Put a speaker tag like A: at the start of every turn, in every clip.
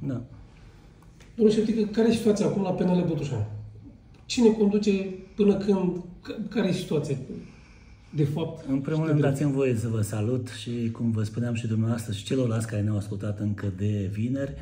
A: Da.
B: Domnule Șeptică, care e situația acum la PNL Botoșani? Cine conduce până când? Care e situația? De fapt,
A: în primul rând, dați-mi voie să vă salut și, cum vă spuneam și dumneavoastră și celorlalți care ne-au ascultat încă de vineri,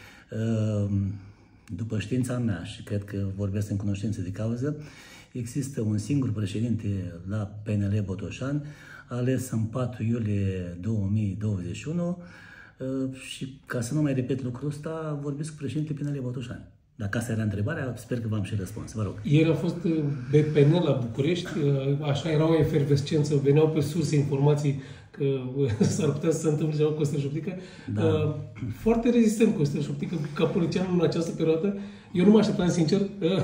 A: după știința mea și cred că vorbesc în cunoștință de cauză, există un singur președinte la PNL Botoșani, ales în 4 iulie 2021 și, ca să nu mai repet lucrul ăsta, vorbesc cu președintele PNL Botoșani. Dacă asta era întrebarea, sper că v-am și răspuns. Vă rog.
B: Ieri a fost BPN la București, așa era o efervescență, veneau pe surse informații că s-ar putea să se întâmple ceva cu Costel Șoptică. Da. Foarte rezistent Costel Șoptică ca politician în această perioadă. Eu nu mă așteptam, sincer,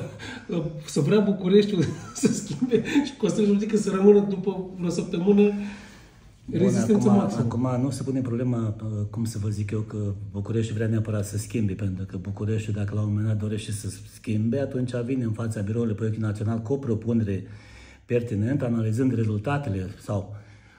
B: să vrea Bucureștiul să schimbe și Costel Șoptică să rămână după vreo săptămână rezistență maximă.
A: Acum nu se pune problema, cum să vă zic eu, că București vrea neapărat să schimbe, pentru că București, dacă la un moment dat dorește să schimbe, atunci vine în fața biroului Proiectului Național cu o propunere pertinentă, analizând rezultatele sau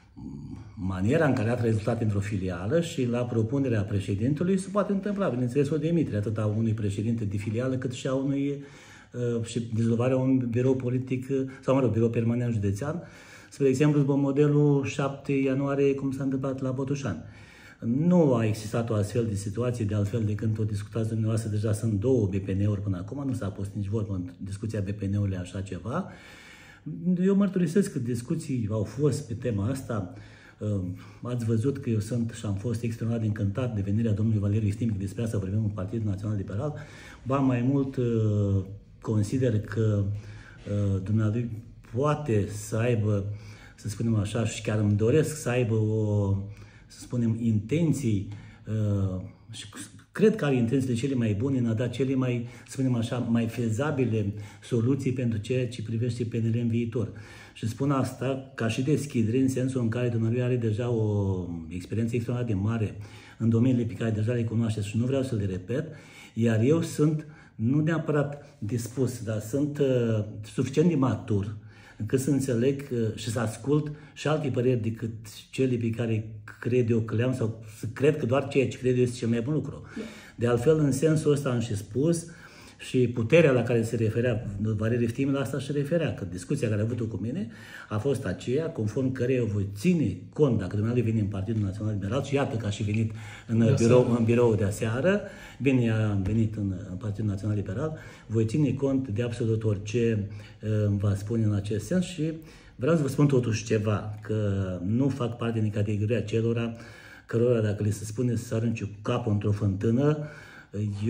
A: maniera în care a dat rezultate într-o filială și la propunerea președintelui se poate întâmpla, bineînțeles, o demitere atât a unui președinte de filială cât și a unui și dizolvarea unui birou politic sau, mă rog, birou permanent județean. Spre exemplu, după modelul 7 ianuarie, cum s-a întâmplat la Botoșani. Nu a existat o astfel de situație, de altfel de când o discutați dumneavoastră, deja sunt 2 BPN-uri până acum, nu s-a pus nici vorbă în discuția BPN-ului așa ceva. Eu mărturisesc că discuții au fost pe tema asta. Ați văzut că eu sunt și am fost extraordinar de încântat de venirea domnului Valeriu Istimic, despre asta vorbim în Partidul Național Liberal. Ba mai mult, consider că dumnealui poate să aibă, să spunem așa, și chiar îmi doresc să aibă să spunem, intenții și cred că are intențiile cele mai bune în a da cele mai, să spunem așa, mai fezabile soluții pentru ceea ce privește PNL în viitor. Și spun asta ca și deschidere, în sensul în care dumnealui are deja o experiență extraordinar de mare în domeniile pe care deja le cunoașteți și nu vreau să le repet, iar eu sunt, nu neapărat dispus, dar sunt suficient de matur încât să înțeleg și să ascult și alte păreri decât cele pe care cred eu că le-am sau să cred că doar ceea ce cred eu este cel mai bun lucru. De altfel, în sensul ăsta am și spus și puterea la care se referea Valeriu Istimic, la asta se referea, că discuția care a avut-o cu mine a fost aceea, conform căreia eu voi ține cont, dacă dumneavoastră vine în Partidul Național Liberal, și iată că a și venit în birou de aseară, bine a venit în Partidul Național Liberal, voi ține cont de absolut orice îmi va spune în acest sens și vreau să vă spun totuși ceva, că nu fac parte din categoria celora cărora, dacă le se spune să arunce capul într-o fântână,